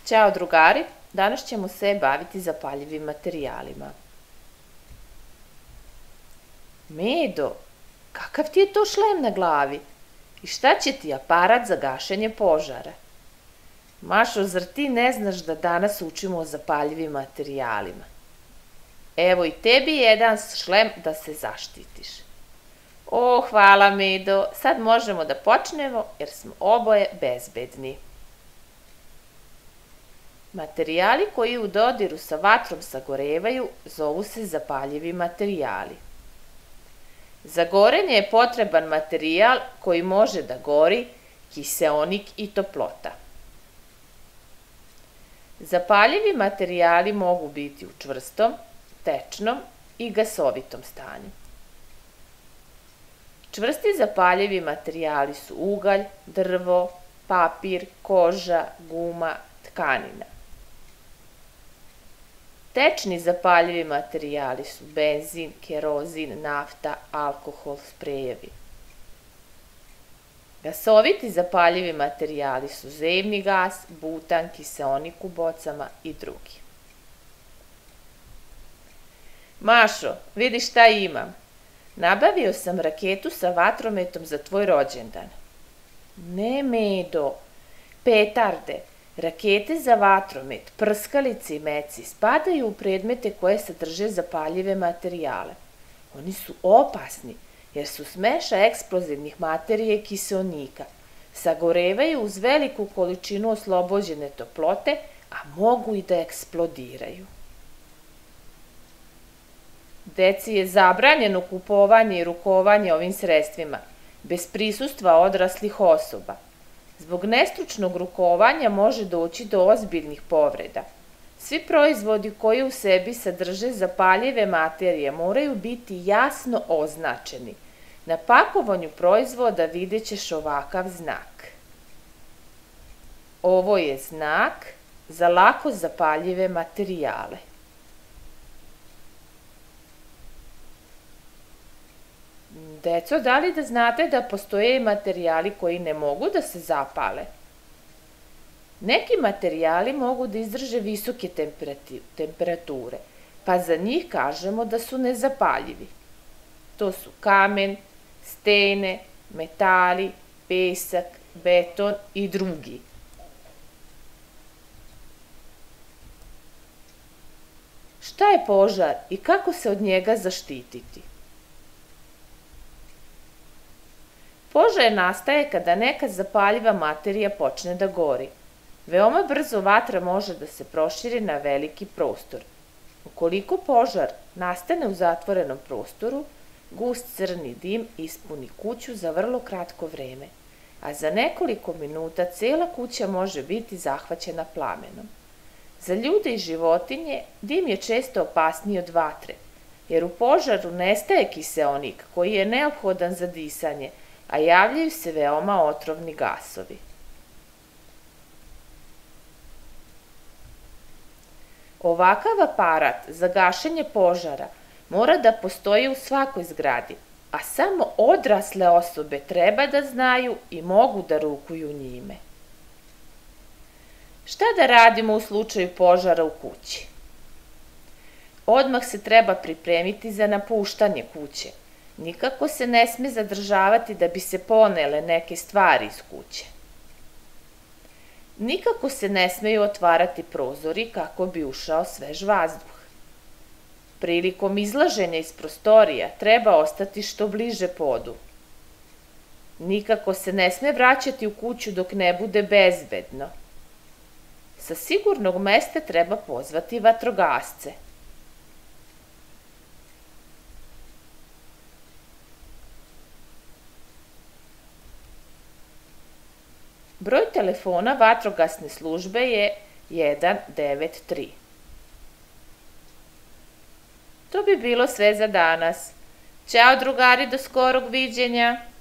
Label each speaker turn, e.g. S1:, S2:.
S1: Ćao drugari, danas ćemo se baviti zapaljivim materijalima. Medo, kakav ti je to šlem na glavi? I šta će ti aparat za gašenje požara? Mašo, zar ti ne znaš da danas učimo o zapaljivim materijalima? Evo i tebi jedan šlem da se zaštitiš. O, hvala Medo, sad možemo da počnemo jer smo oboje bezbedni. Materijali koji u dodiru sa vatrom sagorevaju zovu se zapaljivi materijali. Za gorenje je potreban materijal koji može da gori, kiseonik i toplota. Zapaljivi materijali mogu biti u čvrstom, tečnom i gasovitom stanju. Čvrsti zapaljivi materijali su ugalj, drvo, papir, koža, guma, tkanina. Tečni zapaljivi materijali su benzin, kerozin, nafta, alkohol, sprejevi. Gasoviti zapaljivi materijali su zemni gas, butan, kiseonik u bocama i drugi. Mašo, vidi šta imam. Nabavio sam raketu sa vatrometom za tvoj rođendan. Ne, Medo, petarde, rakete za vatromet, prskalice i meci spadaju u predmete koje sadrže zapaljive materijale. Oni su opasni jer su smeša eksplozivnih materija i kiseonika. Sagorevaju uz veliku količinu oslobođene toplote, a mogu i da eksplodiraju. Deci je zabranjeno kupovanje i rukovanje ovim sredstvima, bez prisustva odraslih osoba. Zbog nestručnog rukovanja može doći do ozbiljnih povreda. Svi proizvodi koji u sebi sadrže zapaljive materije moraju biti jasno označeni. Na pakovanju proizvoda vidjet ćeš ovakav znak. Ovo je znak za lako zapaljive materijale. Deco, da li da znate da postoje materijali koji ne mogu da se zapale? Neki materijali mogu da izdrže visoke temperature, pa za njih kažemo da su nezapaljivi. To su kamen, stene, metali, pesak, beton i drugi. Šta je požar i kako se od njega zaštititi? Požar nastaje kada neka zapaljiva materija počne da gori. Veoma brzo vatra može da se proširi na veliki prostor. Ukoliko požar nastane u zatvorenom prostoru, gust crni dim ispuni kuću za vrlo kratko vreme, a za nekoliko minuta cela kuća može biti zahvaćena plamenom. Za ljude i životinje dim je često opasniji od vatre, jer u požaru nestaje kiseonik koji je neophodan za disanje, a javljaju se veoma otrovni gasovi. Ovakav aparat za gašenje požara mora da postoji u svakoj zgradi, a samo odrasle osobe treba da znaju i mogu da rukuju njime. Šta da radimo u slučaju požara u kući? Odmah se treba pripremiti za napuštanje kuće. Nikako se ne sme zadržavati da bi se ponele neke stvari iz kuće. Nikako se ne smeju otvarati prozori kako bi ušao svež vazduh. Prilikom izlaženja iz prostorija treba ostati što bliže podu. Nikako se ne sme vraćati u kuću dok ne bude bezbedno. Sa sigurnog mesta treba pozvati vatrogasce. Broj telefona vatrogasne službe je 193. To bi bilo sve za danas. Ćao drugari, do skorog viđenja!